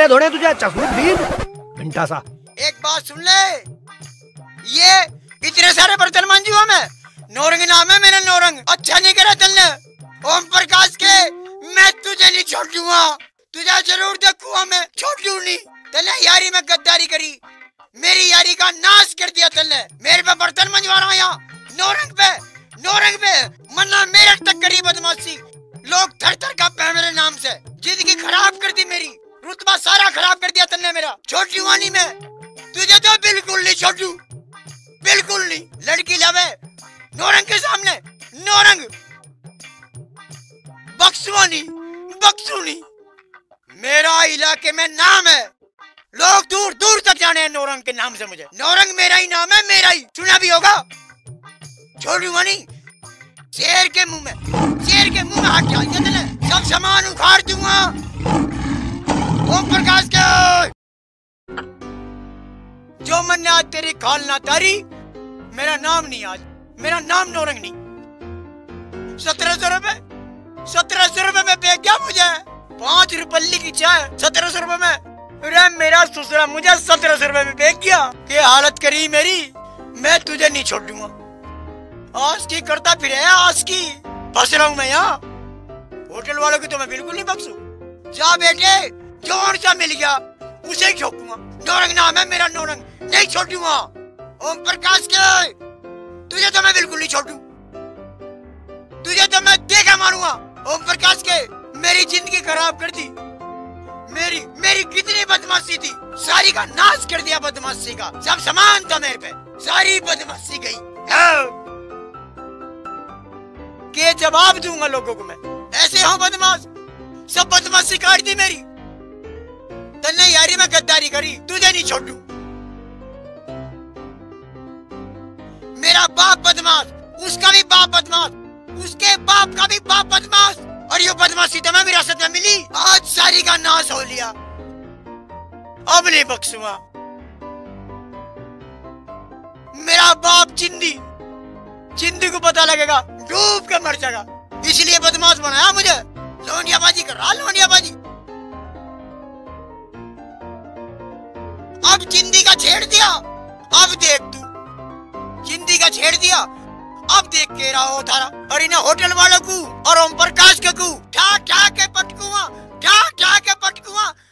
कपड़े धोने तुझे चश्मे बीन घंटा सा। एक बात सुन ले, ये इतने सारे बर्तन मांझू मैं, नौरंग नाम है मेरा, नौरंग। अच्छा नहीं करा चलने ओम प्रकाश के, मैं तुझे नहीं छोड़ूंगा, तुझे जरूर देखूंगा मैं, छोड़ू नहीं। तने यारी में गद्दारी करी, मेरी यारी का नाश कर दिया तने। मेरे पे बर्तन मंजवा रहा यहाँ नौरंग पे मन्ना मेरे तक करी बदमाशी। लोग थर थर कांपते हैं मेरे नाम से। जिंदगी खराब कर दी मेरी, रुतबा सारा खराब कर दिया तन्ने मेरा। छोड़ूंगा नहीं मैं तुझे, तो बिल्कुल नहीं छोड़ू, बिल्कुल नहीं। लड़की लावे नौरंग के सामने, नौरंग बख्शू नहीं। मेरा इलाके में नाम है, लोग दूर दूर तक जाने हैं नौरंग के नाम से। मुझे नौरंग मेरा ही नाम है, मेरा ही, सुना भी होगा। छोड़ूंगा नहीं, शेर के मुंह में हाथ डाल दिया, सब सामान उखाड़ दूंगा। ओम प्रकाश के जो मन आज तेरी खाल ना तारी, मेरा नाम नहीं, आज मेरा नाम नौरंग नहीं। 1700 रुपए में बेच गया मुझे, 5 रुपये की चाय 1700 रुपए में। अरे मेरा ससुरा मुझे 1700 रुपए में बेच गया। ये हालत करी मेरी, मैं तुझे नहीं छोड़ूंगा। आज की करता फिर है, आज की फंस रहा हूँ मैं यहाँ। होटल वालों की तो मैं बिल्कुल नहीं बख्शू। जा बेटे, जोर सा मिल गया उसे ही ठोकूंगा। नौरंग नाम है मेरा, नौरंग नहीं छोड़ूंगा। ओम प्रकाश के तुझे तो मैं बिल्कुल नहीं छोड़ू, तुझे तो मैं देखा मारूंगा। ओम प्रकाश के मेरी जिंदगी खराब कर दी, मेरी कितनी बदमाशी थी, सारी का नाश कर दिया बदमाशी का। सब सामान था मेरे पे, सारी बदमाशी गई। के जवाब दूंगा लोगों को मैं, ऐसे हूँ बदमाश, सब बदमाशी काट दी मेरी। तन्ने यारी में गद्दारी करी, तुझे नहीं छोड़ू। मेरा बाप बदमाश, उसका भी बाप बदमाश, उसके बाप का भी बाप बदमाश, और ये बदमाशी तुम्हें विरासत में मिली। आज सारी का नाश हो लिया, अब नहीं बख्शूंगा। मेरा बाप चिंदी को पता लगेगा, डूब के मर जाएगा। इसलिए बदमाश बनाया मुझे, लोनियाबाजी कर रहा, लोनियाबाजी। अब चिंदी का छेड़ दिया, अब देख तू, चिंदी का छेड़ दिया, अब देख के रहा हो थारा। और इन होटल वालों को और ओम प्रकाश को ठा के पटकूंगा,